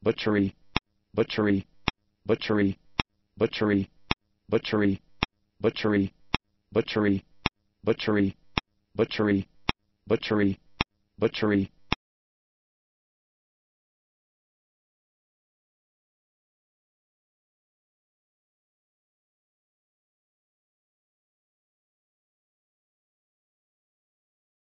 butchery, butchery, butchery, butchery, butchery, butchery, butchery, butchery, butchery, butchery, butchery,